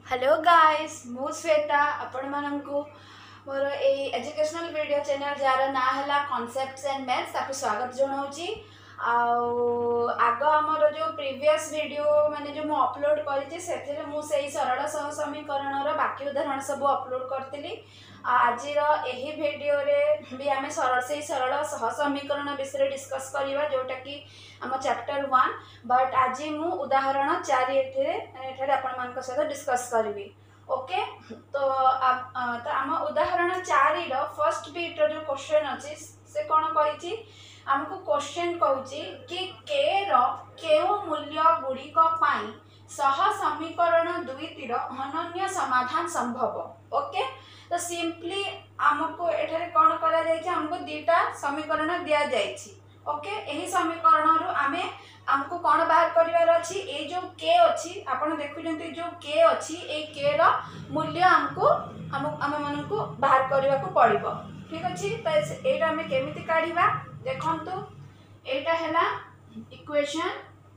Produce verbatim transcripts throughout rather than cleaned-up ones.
Hello guys मु श्वेता आपण माननकु मोर ए एजुकेशनल वीडियो चैनल जार ना हला कॉन्सेप्ट्स एंड मैथ्स ताकु स्वागत जणाउची आउ आग हमर जो प्रीवियस वीडियो माने जो मु अपलोड करिछि सेथिरे मु सेही सरल सह समीकरण रो बाकी उदाहरण सब अपलोड करतिली आज एही वीडियो रे भी आमे सरल सेही सरल सह समीकरण विषय डिस्कस करिवा जोटा कि आम चैप्टर वन बट आज मु उदाहरण चार एठे एठारे आपण मानक सहित डिस्कस करिवि ओके तो तो आम उदाहरण चार रो फर्स्ट बीट रो जो क्वेश्चन अछि से कोन कहिछि हमको क्वेश्चन कहूची कि के रो केउ मूल्य गुडी को पाई सह समीकरण दुई तिर अनन्य समाधान संभव ओके तो सिंपली हमको एठारे कोन करा जाय छै हमको दीटा समीकरण दिया जाय छी ओके एही समीकरण रु आमे हमको कोन बाहर करिवार अछि ए जो के अछि आपण देखु जंती जो के अछि ए के रो मूल्य हमको हम हम मन को बाहर करिवा को पड़िबो ठीक अछि त एटा हमें केमिति काढिबा देखंतु एटा हैला इक्वेशन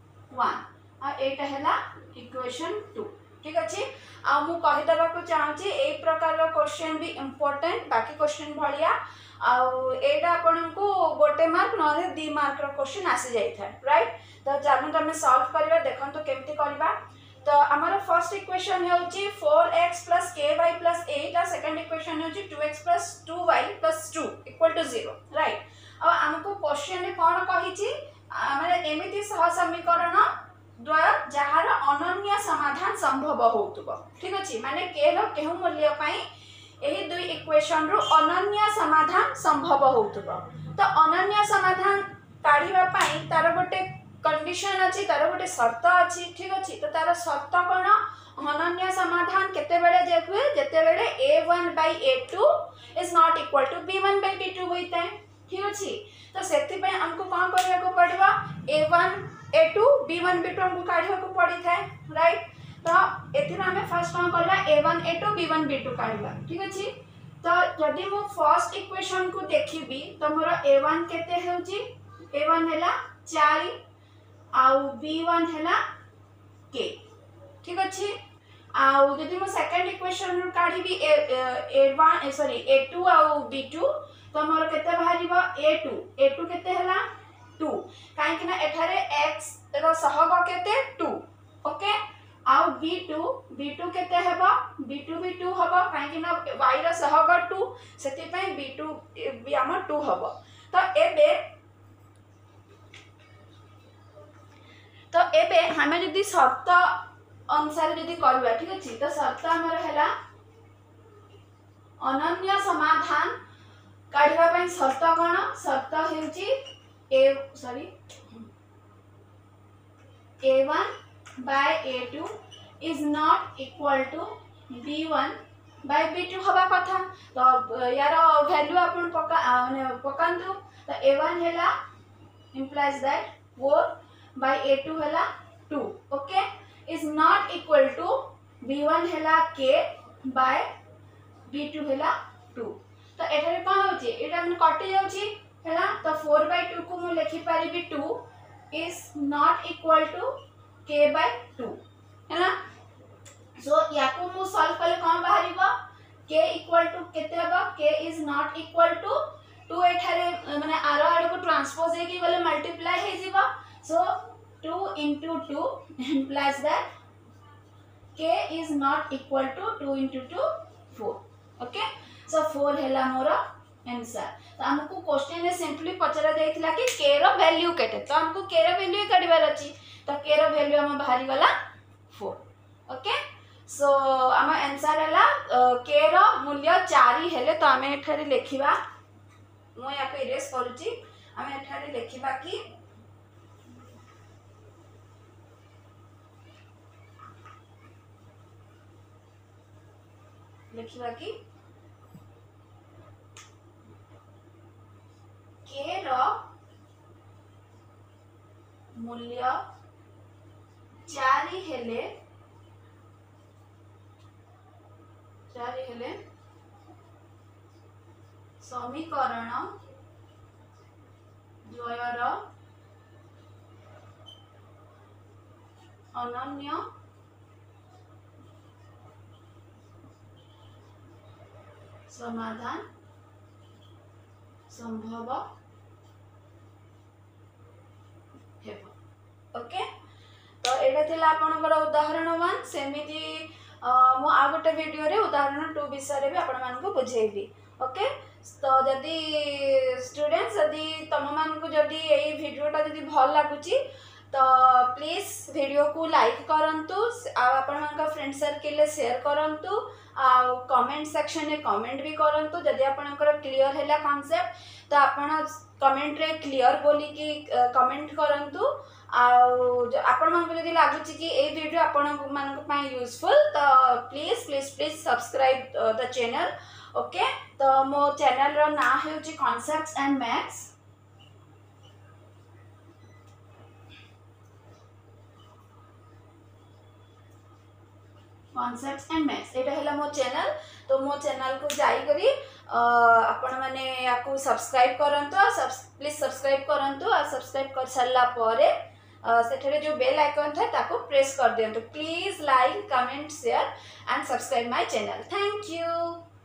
वन आ एटा हैला इक्वेशन टू ठीक अछि आ मु कहि दबा को चाहूची ए प्रकार रो क्वेश्चन भी इंपोर्टेंट बाकी क्वेश्चन भलिया आ एटा आपन को गोटे मार्क न दो मार्क रो क्वेश्चन आसी जाय था राइट तो चालू तो हमें सॉल्व करबा देखंतु केमिति करबा तो हमारा फर्स्ट इक्वेशन हेउची four x + k y + eight आ सेकंड इक्वेशन हेउची two x + two y + two = zero right अब हमको क्वेश्चन रे कोन कहिची माने एमिति सह समीकरण द्वय जहार अनन्य समाधान संभव होतबो ठीक अछि माने के रो केहु मूल्य पई एही दुई इक्वेशन रो अनन्य समाधान संभव होतबो तो अनन्य समाधान काढिबा पई तार गोटे कंडीशन अछि तार गोटे शर्त अछि ठीक अछि तो तार शर्त कोन अनन्य समाधान केते बेले जे हुए जेते बेले a one / a two is not equal to b one / b two होइते ठीक अछि तो सेति पे हमको कोन करिया को पड़िबा a one a two b one b two हमको काढिया को पड़ी थाए राइट तो एथिरा हमें फर्स्ट कोन करला a one a two b one b two काढिबा ठीक अछि तो यदि मु फर्स्ट इक्वेशन को देखिबी तो मोर ए वन केते हेउची ए वन हैला चार आउ बी वन हैला के ठीक अछि आउ यदि मु सेकंड इक्वेशन रो काढिबी a a one sorry a two आउ बी टू तो मोर केते बाहरिबो ए टू ए टू केते हला टू काहे कि ना एठारे x रो सहग केते टू ओके आउ बी टू बी टू केते हेबो बी टू भी टू हबो काहे कि ना y रो सहग टू सेति पई बी टू भी हम टू हबो तो एबे तो एबे हमें यदि शर्त अनुसार यदि करबा ठीक अछि तो शर्त हमर हैला अनन्य समाधान काढिबा पई शर्त कोन शर्त हेउची a sorry a one / a two is not equal to b one / b two हबा कथा तो यार वैल्यू अपन पका माने पकांतु तो ए वन हैला implies that four / a two हैला two okay is not equal to b one हैला के / बी टू हैला टू तो एठारे कोन होची एटा मन कटि जाउची हैला तो फोर / टू को मु लिखि परिबी two is not equal to k / to हैला सो याकू मु सॉल्व करले कोन बाहरिबो के इक्वल टू केते हबो k is not equal to two एठारे माने आरो आरो को ट्रांसपोज हे कि बोले मल्टीप्लाई हे जिवो so two into two implies that k is not equal to two into two four okay so four हैला मोर आंसर तो हमको क्वेश्चन में सिंपली पचरा जाइथिला कि k रो वैल्यू केते तो हमको k रो वैल्यू काढिबार अछि तो k रो वैल्यू हम बाहरी गला फोर ओके सो हम आंसर हैला k रो मूल्य चार हेले तो हमें एठारे लिखिबा मो याको इरेज करूची हमें एठारे लिखिबा कि लिखिबा कि के रो मूल्य चार हेले चार हेले समीकरण द्वयर अनन्य समाधान संभव हेबो। ओके तो एटा थिला आपनकर उदाहरण वन सेमिति मु आ गोटे वीडियो रे उदाहरण टू विषय रे भी आपण मानको बुझेबी। ओके तो जदि स्टूडेंट्स जदि तुम मानको जदि एई वीडियोटा जदि भल लागुची तो प्लीज वीडियो को लाइक करंतु आपण मानका फ्रेंड सर्किल ले शेयर करंतु आ कमेंट सेक्शन में कमेंट भी करंतु जदि आपनकर क्लियर हैला कांसेप्ट तो आपण कमेंट रे क्लियर बोली कि कमेंट करंतु आपण मानको जदि लागुची कि ए वीडियो आपण मानको पय यूजफुल तो please please please subscribe the channel. Okay तो मो चैनल रो ना हेउची concepts and maths. Concepts and maths एटा हैला मो चैनल। तो मो चैनल को जाई करी आपण माने याकू सब्सक्राइब करंतो प्लीज सब्सक्राइब करंतो आ सब्सक्राइब कर सारला परे सेठरे जो बेल आइकन था ताको प्रेस कर दियंतो। Please like comment share and subscribe my channel. Thank you.